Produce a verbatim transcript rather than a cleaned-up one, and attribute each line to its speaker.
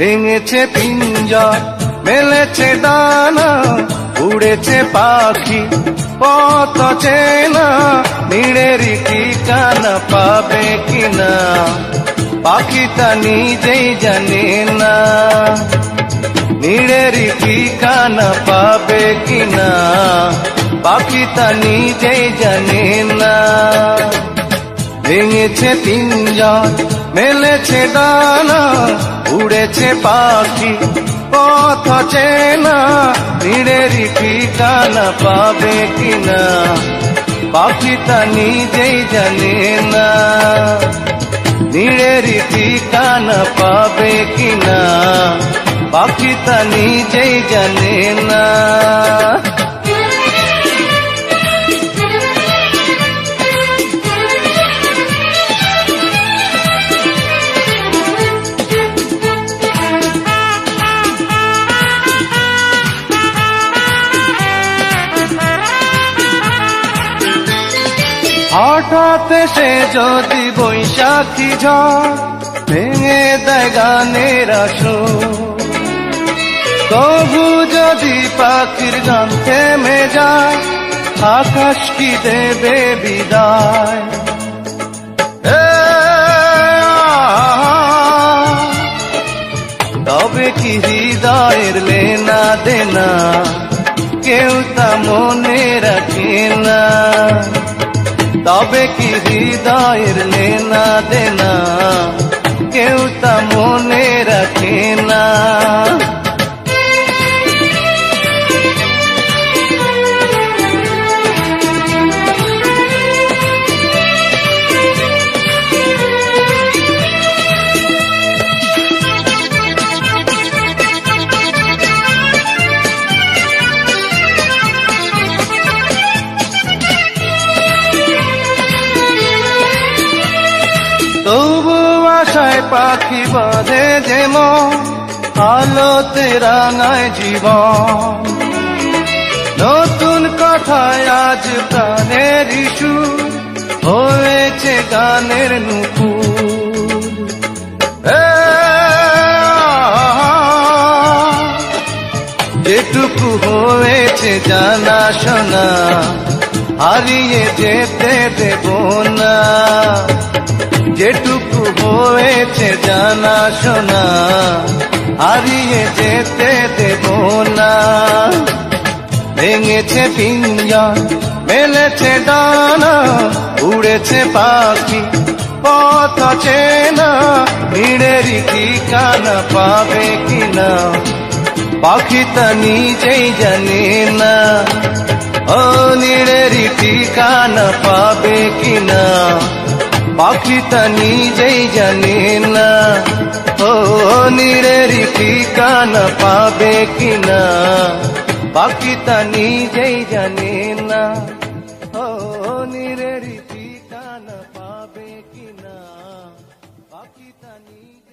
Speaker 1: ভেঙেছে পিঞ্জর মেলেছে ডানা উড়েছে পাখি পথ চেনা নীড়েরই ঠিকানা পাবে কিনা পাখিটা নিজেই জানে না নীড়েরই ঠিকানা পাবে কিনা পাখিটা নিজেই জানে না ভেঙেছে পিঞ্জর মেলেছে ডানা উড়েছে পাখি পথ চেনা নীড়েরই ঠিকানা পাবে কিনা পাখিটা নিজেই জানে না নীড়েরই ঠিকানা পাবে কিনা পাখিটা নিজেই জানে না হঠাৎ সে যদি বৈশাখী ঝড় ভেঙে দেয় গানের আসর তবু যদি পাখির গান থেমে যায় আকাশ কি দেবে বিদায় তবে কি হৃদয়ের লেনা দেনা কেউ তা মনে রাখে না তবে কি হৃদয়ের লেনা দেনা কেউ তা মনে রাখে না তবু আশায় পাখি বাঁধে যেমন আলোতে রাঙায় জীবন নতুন কথায় আজ প্রাণের ইস্যু হয়েছে গানের নুপুর যেটুকু হয়েছে জানা শোনা হারিয়ে যেতে দেব না যেটুকু হয়েছে জানা শোনা হারিয়ে যেতে দেব না ভেঙেছে পিঞ্জর মেলেছে ডানা উড়েছে পাখি পথ চেনা নীড়েরই ঠিকানা পাবে কিনা পাখিটা নিজেই জানে না ও নীড়েরই ঠিকানা পাবে কিনা পাখিটা নিজেই জানে না ও নীড়েরই ঠিকানা পাবে কিনা পাখিটা নিজেই জানে না ও নীড়েরই ঠিকানা পাবে কিনা পাখিটা নিজেই